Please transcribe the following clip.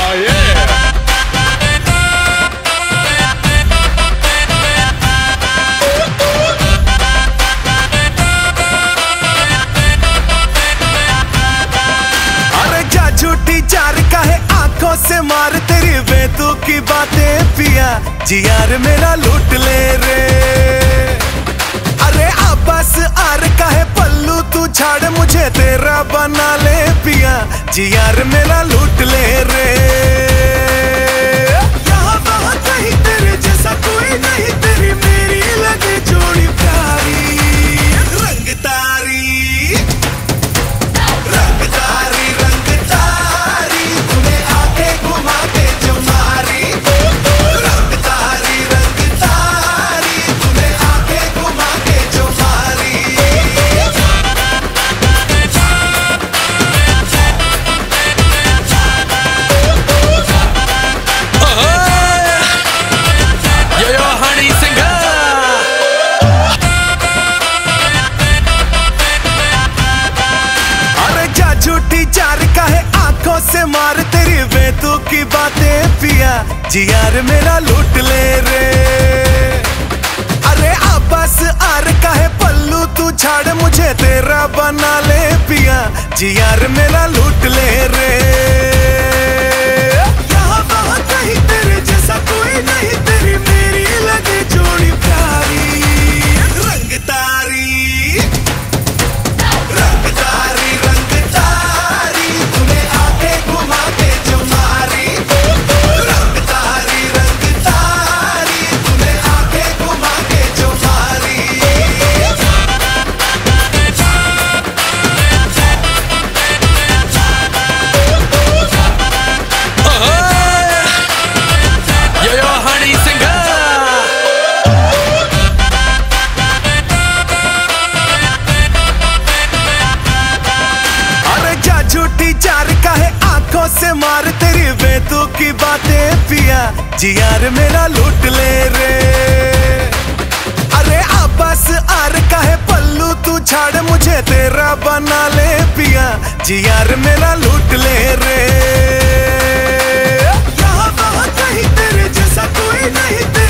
से मार तेरी बेतु की बातें पिया जी यार मेरा लूट ले रे। अरे आपस आर का है पल्लू तू छाड़ मुझे तेरा बना ले पिया जी यार मेरा लूट ले रे। यहाँ वहाँ कहीं तेरे जैसा कोई नहीं तेरी मेरी लगे जोड़ी प्यारी रंग तारी से मार तेरी बेतु की बातें पिया जी यार मेरा लूट ले रे। अरे आपस आर का है पल्लू तू छाड़ मुझे तेरा बना ले पिया जी यार मेरा लूट ले रे। यहाँ वहाँ कहीं तेरे जैसा कोई नहीं तेरी मेरी लगे जोड़ी प्यारी रंग तारी से मार तेरी बेतु की बातें पिया जी यार मेरा लूट ले रे। अरे आपस आर का है पल्लू तू छाड़ मुझे तेरा बना ले पिया जी यार मेरा लूट ले रे। यहाँ वहाँ कहीं तेरे जैसा कोई नहीं